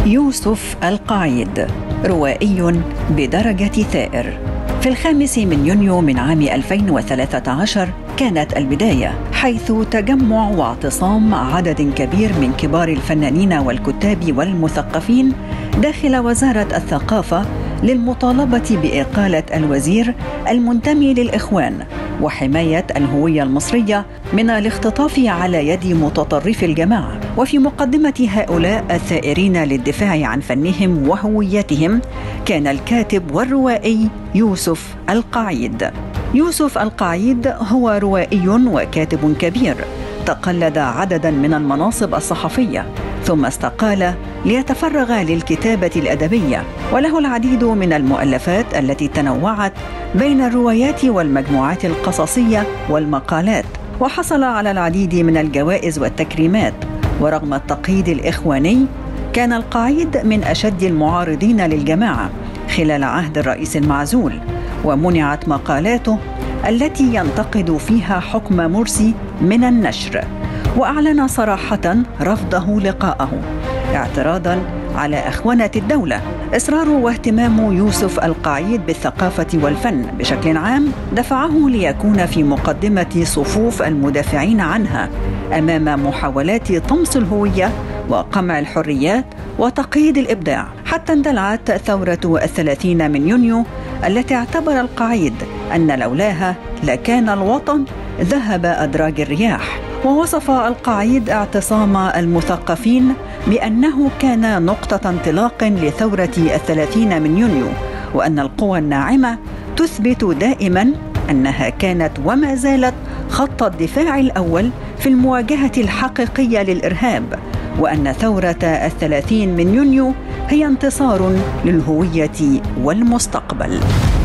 يوسف القعيد روائي بدرجة ثائر. في 5 يونيو من عام 2013 كانت البداية، حيث تجمع واعتصام عدد كبير من كبار الفنانين والكتاب والمثقفين داخل وزارة الثقافة للمطالبة بإقالة الوزير المنتمي للإخوان وحماية الهوية المصرية من الاختطاف على يد متطرف الجماعة. وفي مقدمة هؤلاء الثائرين للدفاع عن فنهم وهويتهم كان الكاتب والروائي يوسف القعيد. يوسف القعيد هو روائي وكاتب كبير، تقلد عدداً من المناصب الصحفية ثم استقال ليتفرغ للكتابة الأدبية، وله العديد من المؤلفات التي تنوعت بين الروايات والمجموعات القصصية والمقالات، وحصل على العديد من الجوائز والتكريمات. ورغم التقييد الإخواني كان القعيد من أشد المعارضين للجماعة خلال عهد الرئيس المعزول، ومنعت مقالاته التي ينتقد فيها حكم مرسي من النشر، وأعلن صراحة رفضه لقاءه اعتراضاً على أخونة الدولة. إصرار واهتمام يوسف القعيد بالثقافة والفن بشكل عام دفعه ليكون في مقدمة صفوف المدافعين عنها أمام محاولات طمس الهوية وقمع الحريات وتقييد الإبداع، حتى اندلعت ثورة 30 يونيو التي اعتبر القعيد أن لولاها لكان الوطن ذهب أدراج الرياح. ووصف القعيد اعتصام المثقفين بأنه كان نقطة انطلاق لثورة 30 يونيو، وأن القوى الناعمة تثبت دائما أنها كانت وما زالت خط الدفاع الأول في المواجهة الحقيقية للإرهاب، وأن ثورة 30 يونيو هي انتصار للهوية والمستقبل.